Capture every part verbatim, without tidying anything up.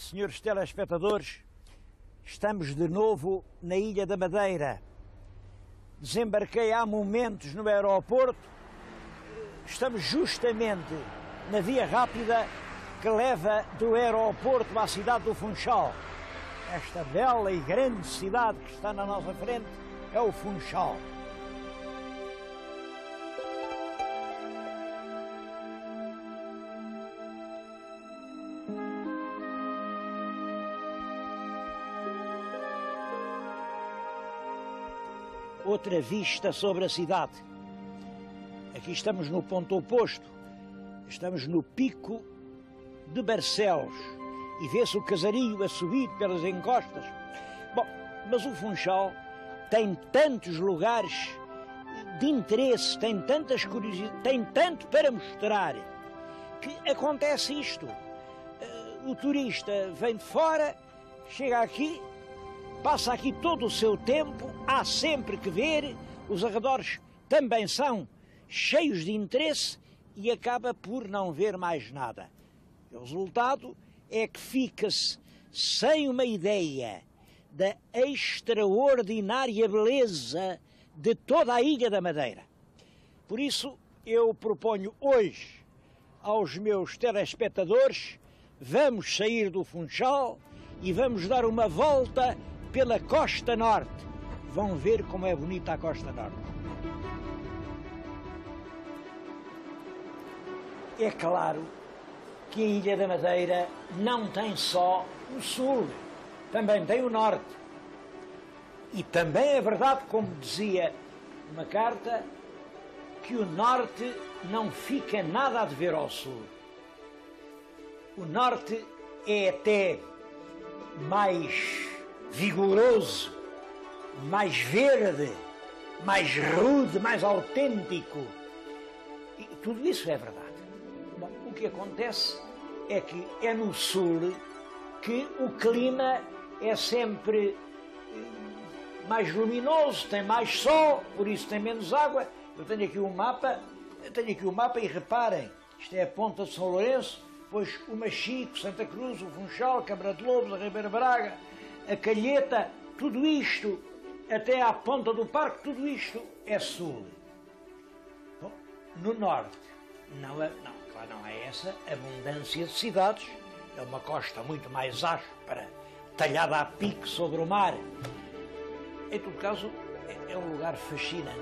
senhores telespectadores, estamos de novo na Ilha da Madeira. Desembarquei há momentos no aeroporto. Estamos justamente na via rápida que leva do aeroporto à cidade do Funchal. Esta bela e grande cidade que está na nossa frente é o Funchal. Outra vista sobre a cidade. Aqui estamos no ponto oposto. Estamos no Pico de Barcelos e vê-se o casario a subir pelas encostas. Bom, mas o Funchal tem tantos lugares de interesse, tem tantas curiosidades, tem tanto para mostrar, que acontece isto. O turista vem de fora, chega aqui, passa aqui todo o seu tempo, há sempre que ver, os arredores também são cheios de interesse e acaba por não ver mais nada. O resultado é que fica-se sem uma ideia da extraordinária beleza de toda a Ilha da Madeira. Por isso, eu proponho hoje aos meus telespectadores, vamos sair do Funchal e vamos dar uma volta pela Costa Norte. Vão ver como é bonita a Costa Norte. É claro que a Ilha da Madeira não tem só o sul, também tem o norte. E também é verdade, como dizia uma carta, que o norte não fica nada a dever ao sul. O norte é até mais vigoroso, mais verde, mais rude, mais autêntico. E tudo isso é verdade. Bom, o que acontece é que é no sul que o clima é sempre mais luminoso, tem mais sol, por isso tem menos água. Eu tenho aqui um mapa, eu tenho aqui um mapa e reparem, isto é a Ponta de São Lourenço, depois o Machico, Santa Cruz, o Funchal, Câmara de Lobos, a Ribeira Braga, a Calheta, tudo isto, até à ponta do parque, tudo isto é sul. Bom, no norte, não, é, não, claro, não é essa abundância de cidades, é uma costa muito mais áspera, talhada a pique sobre o mar. Em todo caso, é, é um lugar fascinante.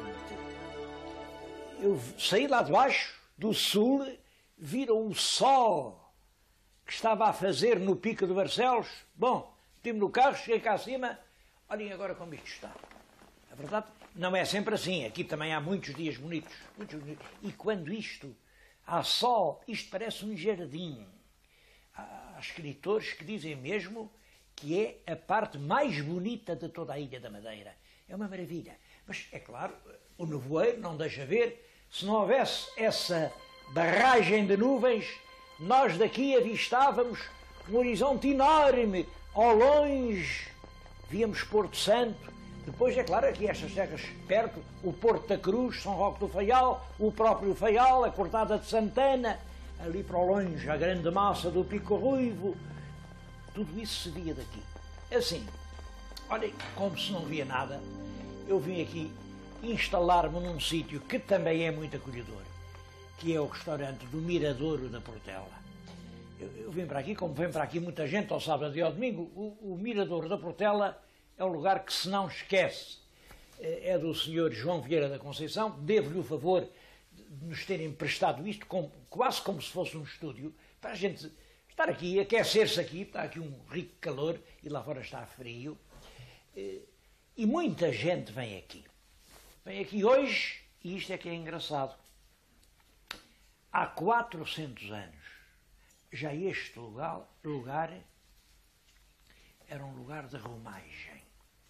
Eu saí lá de baixo, do sul, viram o sol que estava a fazer no Pico de Barcelos. Bom, estive no carro, cheguei cá acima, olhem agora como isto está. A verdade, não é sempre assim, aqui também há muitos dias bonitos, muitos bonitos. E quando isto, há sol, isto parece um jardim. Há escritores que dizem mesmo que é a parte mais bonita de toda a Ilha da Madeira. É uma maravilha. Mas, é claro, o nevoeiro não deixa ver. Se não houvesse essa barragem de nuvens, nós daqui avistávamos um horizonte enorme. Ao longe, víamos Porto Santo. Depois, é claro, aqui estas terras perto, o Porto da Cruz, São Roque do Faial, o próprio Faial, a Cortada de Santana, ali para o longe, a grande massa do Pico Ruivo. Tudo isso se via daqui. Assim, olhem, como se não via nada, eu vim aqui instalar-me num sítio que também é muito acolhedor, que é o restaurante do Miradouro da Portela. Eu, eu vim para aqui, como vem para aqui muita gente ao sábado e ao domingo, o, o Miradouro da Portela é um lugar que se não esquece. É do senhor João Vieira da Conceição, devo-lhe o favor de nos terem prestado isto, como, quase como se fosse um estúdio, para a gente estar aqui, aquecer-se aqui, está aqui um rico calor e lá fora está frio. E muita gente vem aqui. Vem aqui hoje, e isto é que é engraçado. Há quatrocentos anos, já este lugar, lugar era um lugar de romagem.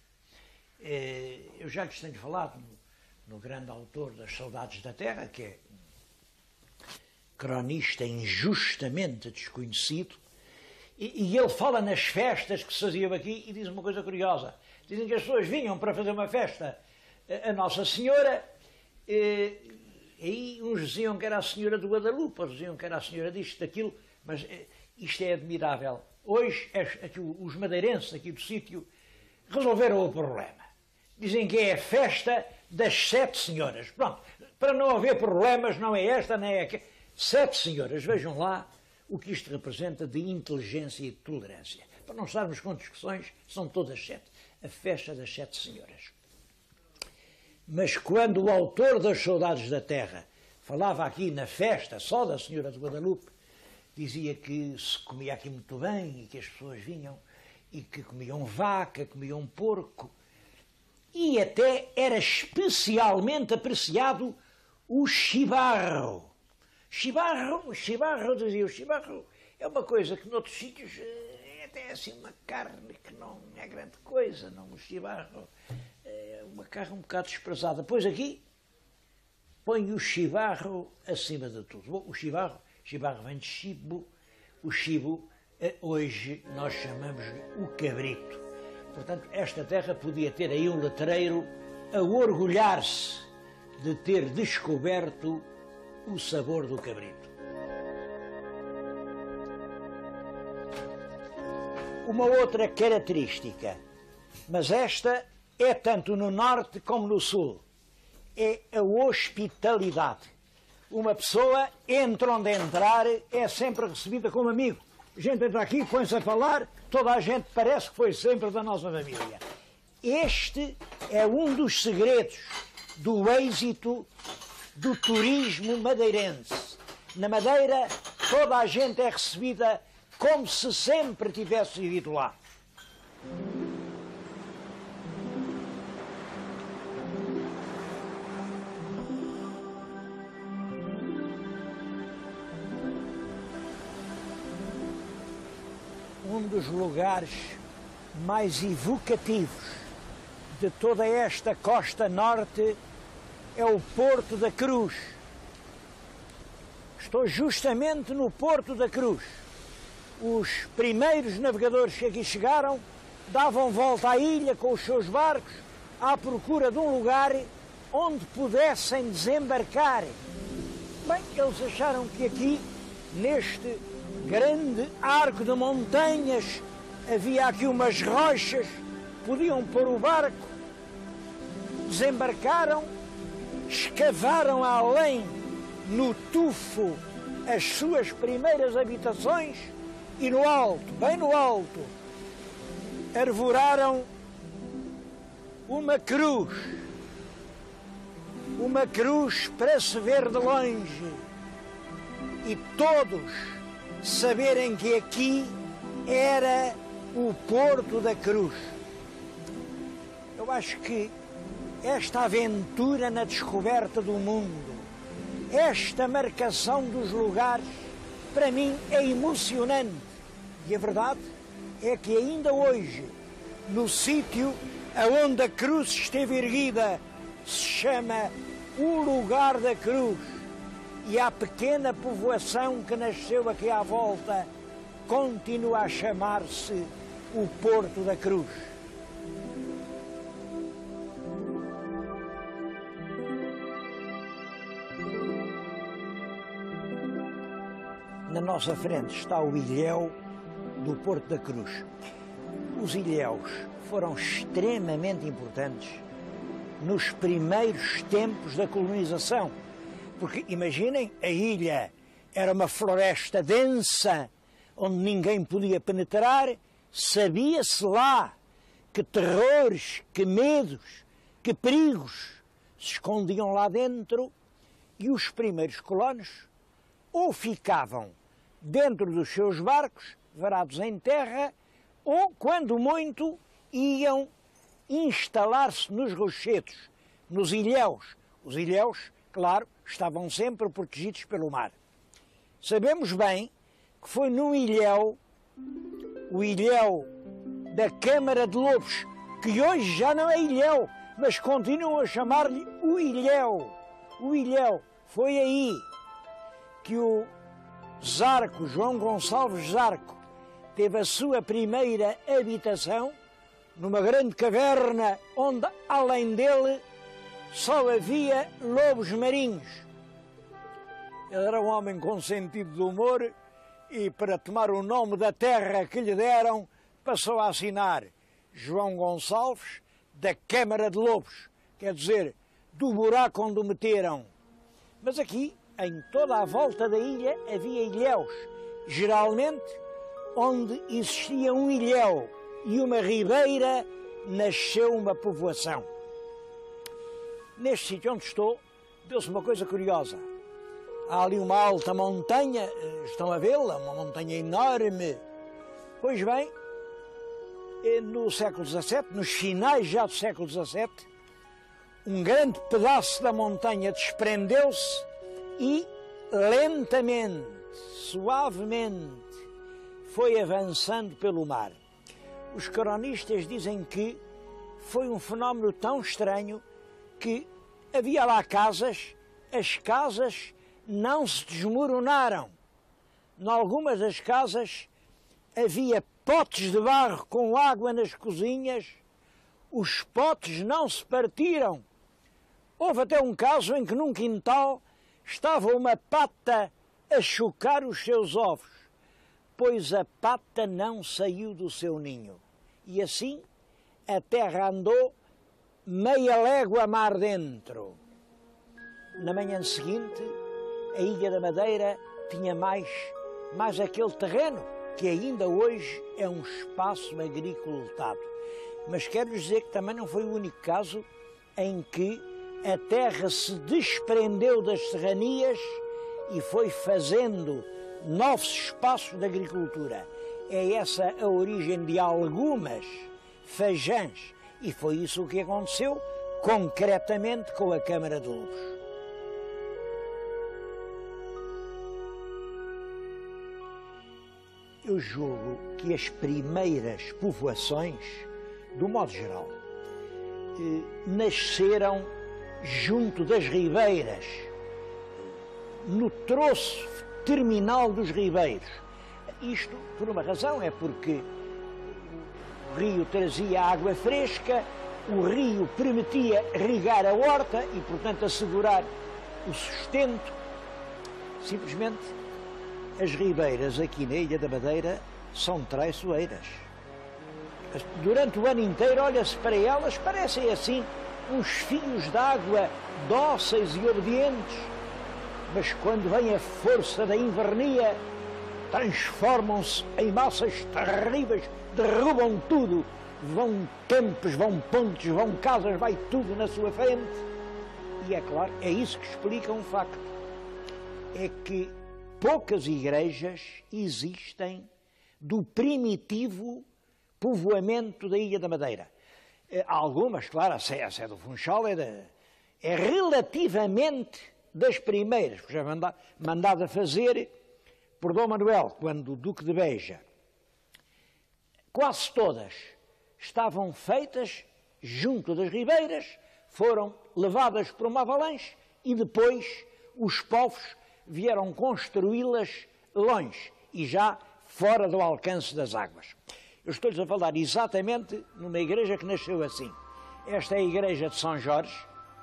Eu já lhes tenho falado no, no grande autor das Saudades da Terra, que é cronista injustamente desconhecido, e, e ele fala nas festas que se faziam aqui e diz uma coisa curiosa. Dizem que as pessoas vinham para fazer uma festa a Nossa Senhora, e, e aí uns diziam que era a Senhora do Guadalupe, outros diziam que era a Senhora disto, daquilo, mas Isto é admirável. Hoje, aqui, os madeirenses aqui do sítio resolveram o problema. Dizem que é a festa das sete senhoras. Pronto, para não haver problemas, não é esta, nem é aquela. Sete senhoras, vejam lá o que isto representa de inteligência e de tolerância. Para não estarmos com discussões, são todas sete. A festa das sete senhoras. Mas quando o autor das Saudades da Terra falava aqui na festa só da Senhora de Guadalupe, dizia que se comia aqui muito bem e que as pessoas vinham e que comiam vaca, comiam porco. E até era especialmente apreciado o chibarro. Chibarro, o chibarro, dizia o chibarro, é uma coisa que noutros sítios é até assim uma carne que não é grande coisa, não, o chibarro é uma carne um bocado desprezada. Pois aqui põe o chibarro acima de tudo. Bom, o chibarro, chibarro vem de chibo, o chibo hoje nós chamamos o cabrito. Portanto, esta terra podia ter aí um letreiro a orgulhar-se de ter descoberto o sabor do cabrito. Uma outra característica, mas esta é tanto no norte como no sul, é a hospitalidade. Uma pessoa entra onde entrar, é sempre recebida como amigo. A gente entra aqui, põe-se a falar, toda a gente parece que foi sempre da nossa família. Este é um dos segredos do êxito do turismo madeirense. Na Madeira, toda a gente é recebida como se sempre tivesse vivido lá. Um dos lugares mais evocativos de toda esta costa norte é o Porto da Cruz. Estou justamente no Porto da Cruz. Os primeiros navegadores que aqui chegaram davam volta à ilha com os seus barcos à procura de um lugar onde pudessem desembarcar. Bem, eles acharam que aqui, neste grande arco de montanhas, havia aqui umas rochas, podiam pôr o barco, desembarcaram, escavaram além, no tufo, as suas primeiras habitações e no alto, bem no alto, arvoraram uma cruz, uma cruz para se ver de longe e todos saberem que aqui era o Porto da Cruz. Eu acho que esta aventura na descoberta do mundo, esta marcação dos lugares, para mim é emocionante. E a verdade é que ainda hoje, no sítio onde a cruz esteve erguida, se chama o Lugar da Cruz. E a pequena povoação que nasceu aqui à volta continua a chamar-se o Porto da Cruz. Na nossa frente está o ilhéu do Porto da Cruz. Os ilhéus foram extremamente importantes nos primeiros tempos da colonização. Porque, imaginem, a ilha era uma floresta densa, onde ninguém podia penetrar, sabia-se lá que terrores, que medos, que perigos se escondiam lá dentro, e os primeiros colonos ou ficavam dentro dos seus barcos, varados em terra, ou, quando muito, iam instalar-se nos rochedos, nos ilhéus. Os ilhéus, claro, estavam sempre protegidos pelo mar. Sabemos bem que foi num ilhéu, o ilhéu da Câmara de Lobos, que hoje já não é ilhéu, mas continuam a chamar-lhe o ilhéu. O ilhéu. Foi aí que o Zarco, João Gonçalves Zarco, teve a sua primeira habitação numa grande caverna onde, além dele, só havia lobos marinhos. Ele era um homem com sentido de humor e para tomar o nome da terra que lhe deram, passou a assinar João Gonçalves da Câmara de Lobos, quer dizer, do buraco onde o meteram. Mas aqui, em toda a volta da ilha, havia ilhéus, geralmente onde existia um ilhéu e uma ribeira, nasceu uma povoação. Neste sítio onde estou, deu-se uma coisa curiosa. Há ali uma alta montanha, estão a vê-la, uma montanha enorme. Pois bem, no século dezassete, nos finais já do século dezassete, um grande pedaço da montanha desprendeu-se e lentamente, suavemente, foi avançando pelo mar. Os cronistas dizem que foi um fenómeno tão estranho que havia lá casas, as casas não se desmoronaram. Em algumas das casas havia potes de barro com água nas cozinhas, os potes não se partiram. Houve até um caso em que num quintal estava uma pata a chocar os seus ovos, pois a pata não saiu do seu ninho. E assim a terra andou meia légua mar dentro. Na manhã seguinte, a Ilha da Madeira tinha mais, mais aquele terreno, que ainda hoje é um espaço agrícola lotado. Mas quero dizer que também não foi o único caso em que a terra se desprendeu das serranias e foi fazendo novos espaços de agricultura. É essa a origem de algumas fajãs, e foi isso o que aconteceu concretamente com a Câmara de Lobos. Eu julgo que as primeiras povoações, do modo geral, eh, nasceram junto das ribeiras, no troço terminal dos ribeiros. Isto por uma razão, é porque o rio trazia água fresca, o rio permitia regar a horta e, portanto, assegurar o sustento. Simplesmente, as ribeiras aqui na Ilha da Madeira são traiçoeiras. Durante o ano inteiro, olha-se para elas, parecem assim uns fios de água dóceis e obedientes, mas quando vem a força da invernia, transformam-se em massas terríveis, derrubam tudo, vão campos, vão pontes, vão casas, vai tudo na sua frente. E é claro, é isso que explica um facto, é que poucas igrejas existem do primitivo povoamento da Ilha da Madeira. Algumas, claro, a Sé, a Sé do Funchal é, de, é relativamente das primeiras, que já é mandada fazer por Dom Manuel, quando o Duque de Beja. Quase todas estavam feitas junto das ribeiras, foram levadas por uma avalanche e depois os povos vieram construí-las longe e já fora do alcance das águas. Eu estou-lhes a falar exatamente numa igreja que nasceu assim. Esta é a igreja de São Jorge.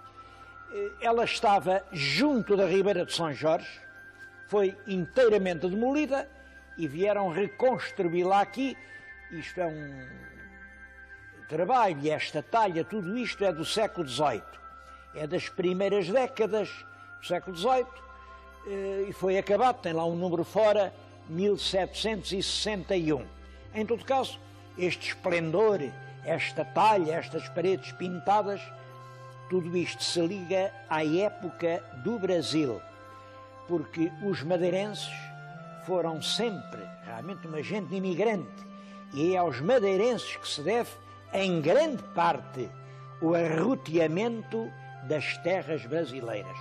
Ela estava junto da Ribeira de São Jorge, foi inteiramente demolida e vieram reconstruí-la aqui. Isto é um trabalho, e esta talha, tudo isto é do século dezoito. É das primeiras décadas do século dezoito e foi acabado, tem lá um número fora, mil setecentos e sessenta e um. Em todo caso, este esplendor, esta talha, estas paredes pintadas, tudo isto se liga à época do Brasil, porque os madeirenses foram sempre realmente uma gente imigrante, e é aos madeirenses que se deve, em grande parte, o arroteamento das terras brasileiras.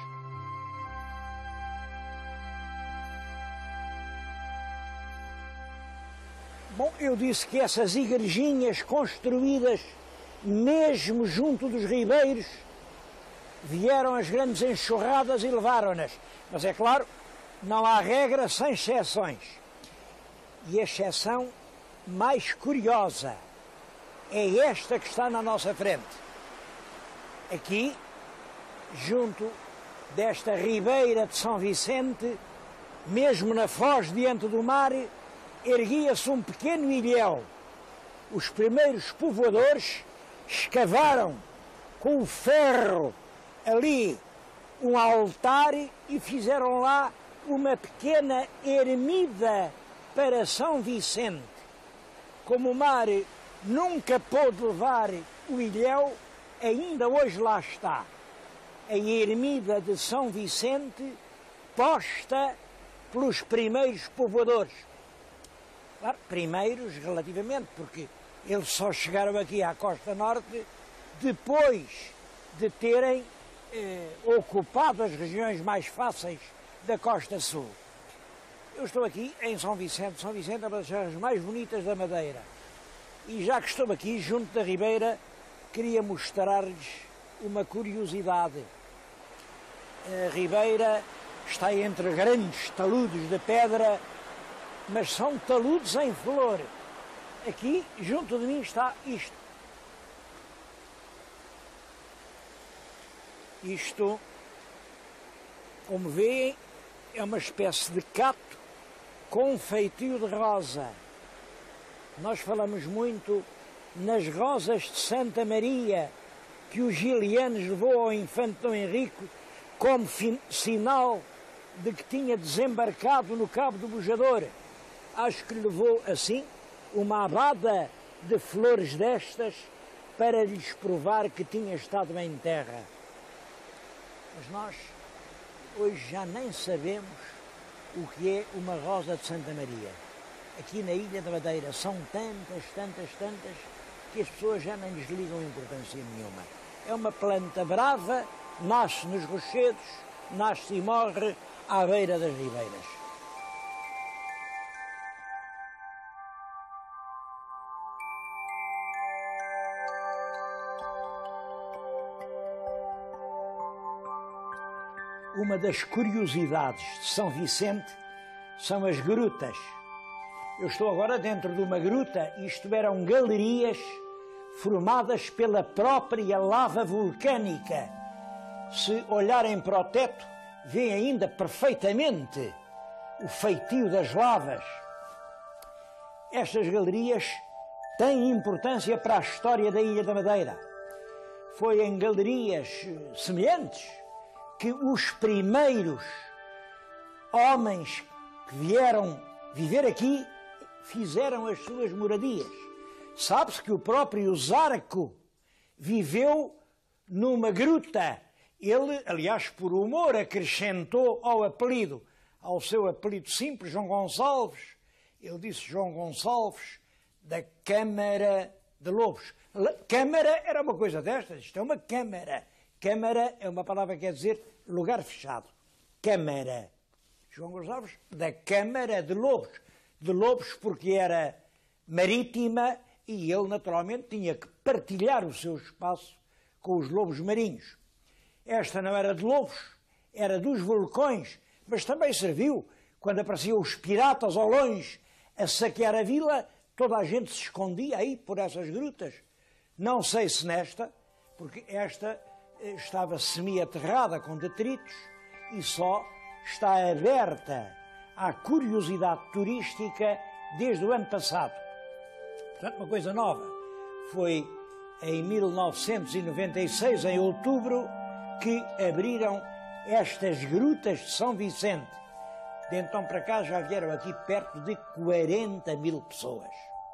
Bom, eu disse que essas igrejinhas construídas mesmo junto dos ribeiros, vieram as grandes enxurradas e levaram-nas. Mas é claro, não há regra sem exceções. E a exceção mais curiosa é esta que está na nossa frente. Aqui, junto desta ribeira de São Vicente, mesmo na foz diante do mar, erguia-se um pequeno ilhéu. Os primeiros povoadores escavaram com o ferro ali um altar e fizeram lá uma pequena ermida para São Vicente. Como o mar nunca pôde levar o ilhéu, ainda hoje lá está a ermida de São Vicente, posta pelos primeiros povoadores. Claro, primeiros relativamente, porque eles só chegaram aqui à costa norte depois de terem eh, ocupado as regiões mais fáceis da costa sul. Eu estou aqui em São Vicente. São Vicente é uma das terras mais bonitas da Madeira. E já que estou aqui, junto da Ribeira, queria mostrar-lhes uma curiosidade. A Ribeira está entre grandes taludes de pedra, mas são taludes em flor. Aqui, junto de mim, está isto. Isto, como veem, é uma espécie de cato com um feitio de rosa. Nós falamos muito nas rosas de Santa Maria, que o Gilianes levou ao infante Dom Henrique como sinal de que tinha desembarcado no Cabo do Bujador. Acho que levou, assim, uma abada de flores destas para lhes provar que tinha estado em terra. Mas nós hoje já nem sabemos o que é uma rosa de Santa Maria. Aqui na Ilha da Madeira são tantas, tantas, tantas, que as pessoas já nem lhes ligam importância nenhuma. É uma planta brava, nasce nos rochedos, nasce e morre à beira das ribeiras. Uma das curiosidades de São Vicente são as grutas. Eu estou agora dentro de uma gruta, isto eram galerias formadas pela própria lava vulcânica. Se olharem para o teto, veem ainda perfeitamente o feitio das lavas. Estas galerias têm importância para a história da Ilha da Madeira. Foi em galerias semelhantes que os primeiros homens que vieram viver aqui fizeram as suas moradias. Sabe-se que o próprio Zarco viveu numa gruta. Ele, aliás, por humor, acrescentou ao apelido, ao seu apelido simples, João Gonçalves. Ele disse João Gonçalves da Câmara de Lobos. Câmara era uma coisa destas, isto é uma câmara. Câmara é uma palavra que quer dizer lugar fechado. Câmara. João Gonçalves da Câmara de Lobos. De Lobos porque era marítima e ele naturalmente tinha que partilhar o seu espaço com os lobos marinhos. Esta não era de lobos, era dos vulcões, mas também serviu quando apareciam os piratas ao longe a saquear a vila, toda a gente se escondia aí por essas grutas. Não sei se nesta, porque esta estava semi-aterrada com detritos e só está aberta à curiosidade turística desde o ano passado. Portanto, uma coisa nova. Foi em mil novecentos e noventa e seis, em outubro, que abriram estas grutas de São Vicente. De então para cá já vieram aqui perto de quarenta mil pessoas.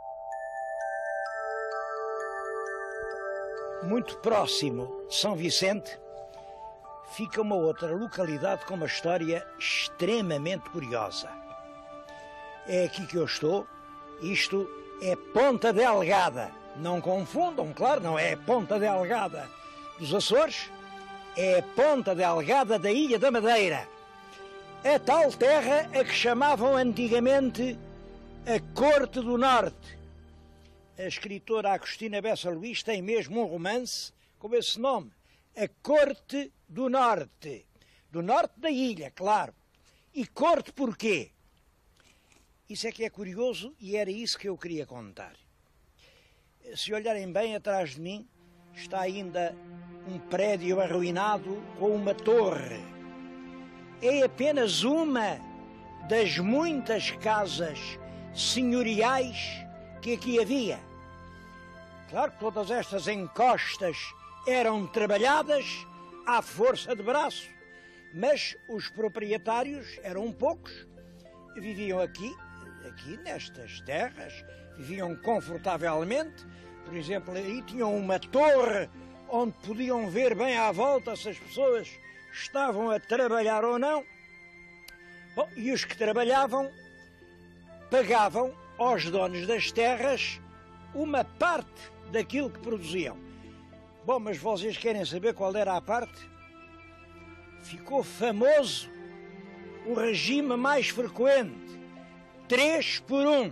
Muito próximo de São Vicente fica uma outra localidade com uma história extremamente curiosa. É aqui que eu estou. Isto é Ponta Delgada. Não confundam, claro, não é Ponta Delgada dos Açores, é a Ponta Delgada da Ilha da Madeira. A tal terra a que chamavam antigamente a Corte do Norte. A escritora Agostina Bessa Luís tem mesmo um romance com esse nome, a Corte do Norte. Do norte da ilha, claro. E corte porquê? Isso é que é curioso e era isso que eu queria contar. Se olharem bem atrás de mim, está ainda um prédio arruinado com uma torre. É apenas uma das muitas casas senhoriais que aqui havia. Claro que todas estas encostas eram trabalhadas à força de braço, mas os proprietários eram poucos, viviam aqui, aqui nestas terras, viviam confortavelmente. Por exemplo, aí tinham uma torre onde podiam ver bem à volta se as pessoas estavam a trabalhar ou não. Bom, e os que trabalhavam pagavam aos donos das terras uma parte daquilo que produziam. Bom, mas vocês querem saber qual era a parte? Ficou famoso o regime mais frequente, três por um.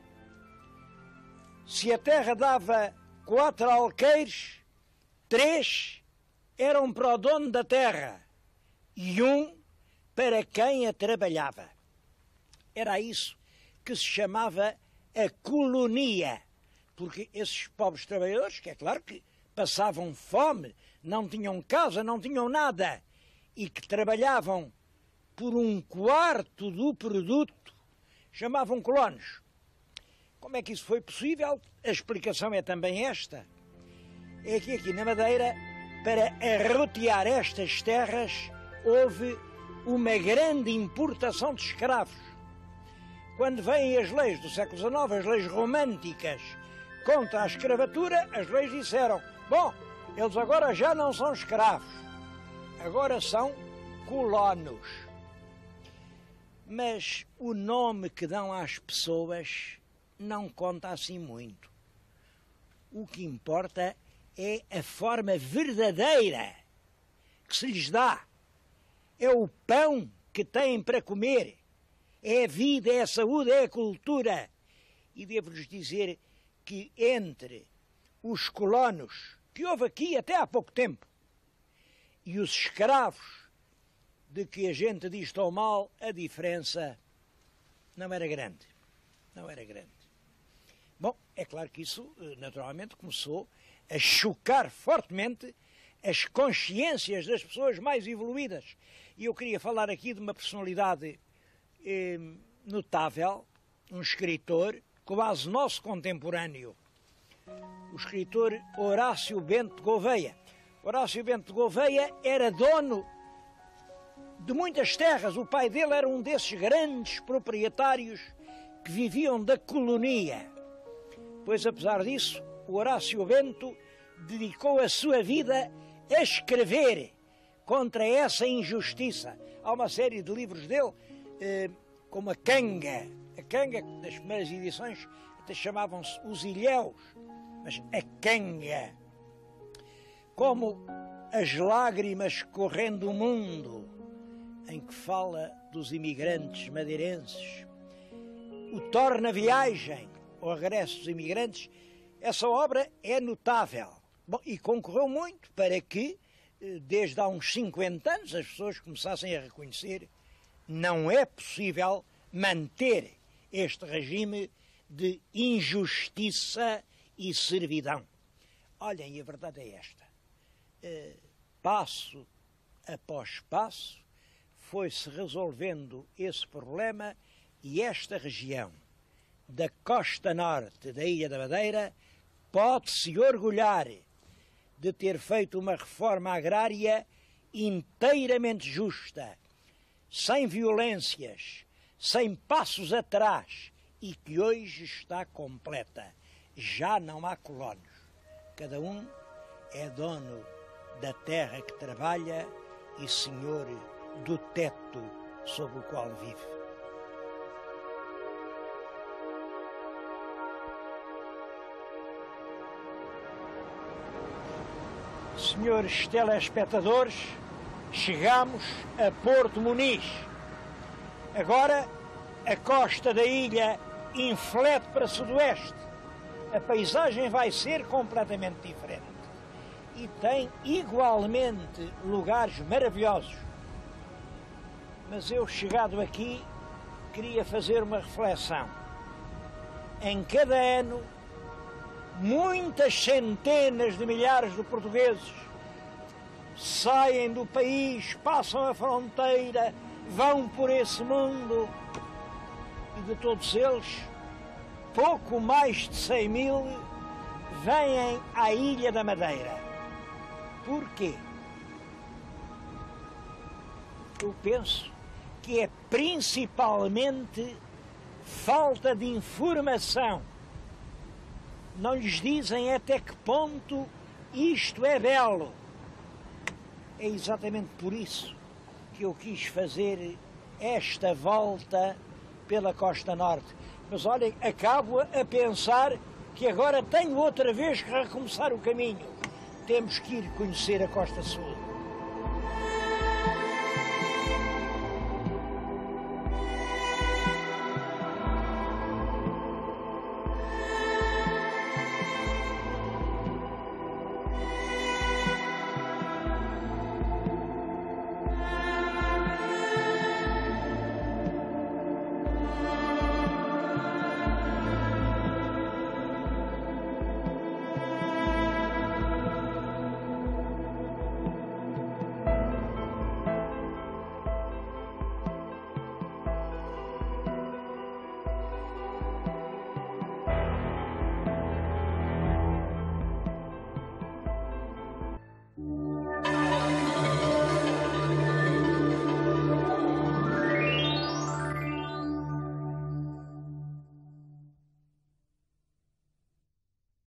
Se a terra dava quatro alqueires, três eram para o dono da terra e um para quem a trabalhava. Era isso que se chamava a colonia, porque esses pobres trabalhadores, que é claro que passavam fome, não tinham casa, não tinham nada, e que trabalhavam por um quarto do produto, chamavam colonos. Como é que isso foi possível? A explicação é também esta. É que aqui na Madeira, para arrotear estas terras, houve uma grande importação de escravos. Quando vêm as leis do século dezenove, as leis românticas contra a escravatura, as leis disseram, bom, eles agora já não são escravos, agora são colonos. Mas o nome que dão às pessoas não conta assim muito. O que importa é a forma verdadeira que se lhes dá. É o pão que têm para comer. É a vida, é a saúde, é a cultura. E devo-lhes dizer que entre os colonos, que houve aqui até há pouco tempo, e os escravos, de que a gente diz tão mal, a diferença não era grande. Não era grande. Bom, é claro que isso, naturalmente, começou a chocar fortemente as consciências das pessoas mais evoluídas. E eu queria falar aqui de uma personalidade eh, notável, um escritor quase nosso contemporâneo, o escritor Horácio Bento de Gouveia. Horácio Bento de Gouveia era dono de muitas terras. O pai dele era um desses grandes proprietários que viviam da colonia. Pois, apesar disso, o Horácio Bento dedicou a sua vida a escrever contra essa injustiça. Há uma série de livros dele, eh, como a Canga. A Canga, das primeiras edições, até chamavam-se Os Ilhéus, mas a Canga. Como As Lágrimas Correndo o Mundo, em que fala dos imigrantes madeirenses. O Torna Viagem, O Regresso dos Imigrantes. Essa obra é notável. Bom, e concorreu muito para que, desde há uns cinquenta anos, as pessoas começassem a reconhecer não é possível manter este regime de injustiça e servidão. Olhem, e a verdade é esta. Passo após passo, foi-se resolvendo esse problema e esta região da costa norte da Ilha da Madeira pode-se orgulhar de ter feito uma reforma agrária inteiramente justa, sem violências, sem passos atrás, e que hoje está completa. Já não há colonos. Cada um é dono da terra que trabalha e senhor do teto sob o qual vive. Senhores telespectadores, chegamos a Porto Muniz. Agora a costa da ilha inflete para sudoeste. A paisagem vai ser completamente diferente. E tem igualmente lugares maravilhosos. Mas eu, chegado aqui, queria fazer uma reflexão. Em cada ano, muitas centenas de milhares de portugueses saem do país, passam a fronteira, vão por esse mundo e de todos eles, pouco mais de cem mil vêm à Ilha da Madeira. Porquê? Eu penso que é principalmente falta de informação. Não lhes dizem até que ponto isto é belo. É exatamente por isso que eu quis fazer esta volta pela Costa Norte. Mas olhem, acabo a pensar que agora tenho outra vez que recomeçar o caminho. Temos que ir conhecer a Costa Sul.